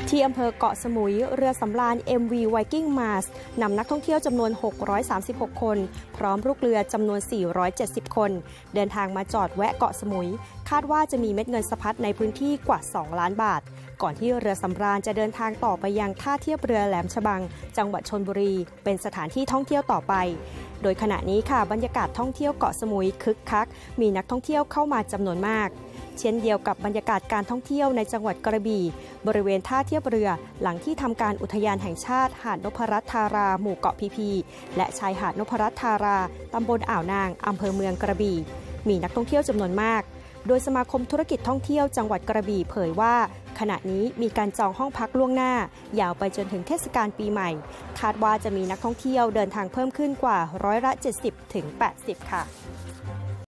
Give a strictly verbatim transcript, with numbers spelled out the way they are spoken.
ที่อำเภอเกาะสมุยเรือสำราญ เอ็ม วี Viking Mars นำนักท่องเที่ยวจำนวนหกร้อยสามสิบหกคนพร้อมลูกเรือจำนวนสี่ร้อยเจ็ดสิบคนเดินทางมาจอดแวะเกาะสมุยคาดว่าจะมีเม็ดเงินสะพัดในพื้นที่กว่าสองล้านบาทก่อนที่เรือสำราญจะเดินทางต่อไปยังท่าเทียบเรือแหลมฉบังจังหวัดชลบุรีเป็นสถานที่ท่องเที่ยวต่อไปโดยขณะนี้ค่ะบรรยากาศท่องเที่ยวเกาะสมุยคึกคักมีนักท่องเที่ยวเข้ามาจำนวนมากเช่นเดียวกับบรรยากาศการท่องเที่ยวในจังหวัดกระบี่บริเวณท่าเทียบเรือหลังที่ทำการอุทยานแห่งชาติหาดนพรัตน์ธาราหมู่เกาะพีพีและชายหาดนพรัตน์ธาราตำบลอ่าวนางอำเภอเมืองกระบี่มีนักท่องเที่ยวจำนวนมากโดยสมาคมธุรกิจท่องเที่ยวจังหวัดกระบี่เผยว่าขณะนี้มีการจองห้องพักล่วงหน้ายาวไปจนถึงเทศกาลปีใหม่คาดว่าจะมีนักท่องเที่ยวเดินทางเพิ่มขึ้นกว่าร้อยละเจ็ดสิบถึงแปดสิบค่ะ